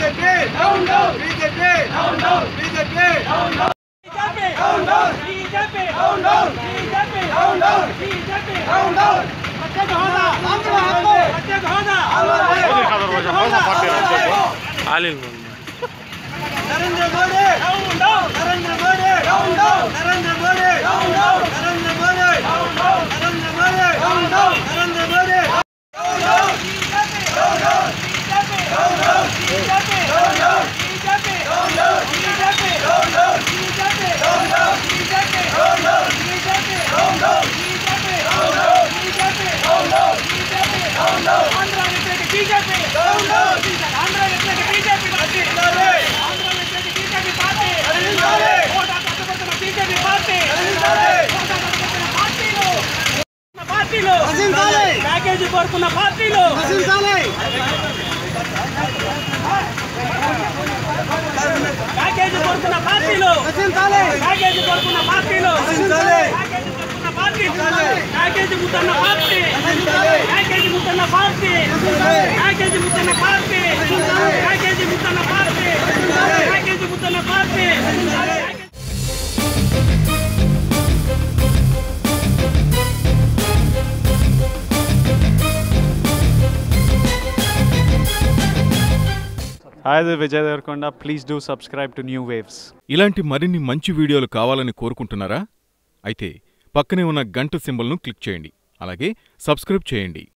Package కోరుకున్న పార్టీలు package కోరుకున్న పార్టీలు ప్యాకేజీ కోరుకున్న పార్టీలు ప్యాకేజీ ముద్దన్న పార్టీ ప్యాకేజీ ముద్దన్న పార్టీ ప్యాకేజీ ముద్దన్న పార్టీ ప్యాకేజీ ముద్దన్న పార్టీ ప్యాకేజీ ముద్దన్న party. Hi, this is Vijay Devarkonda. Please do subscribe to New Waves. ఇలాంటి మరిన్ని మంచి వీడియోలు కావాలని కోరుకుంటున్నారా? అయితే పక్కనే ఉన్న గంట సింబల్ను క్లిక్ చేయండి. అలాగే సబ్స్క్రైబ్ చేయండి.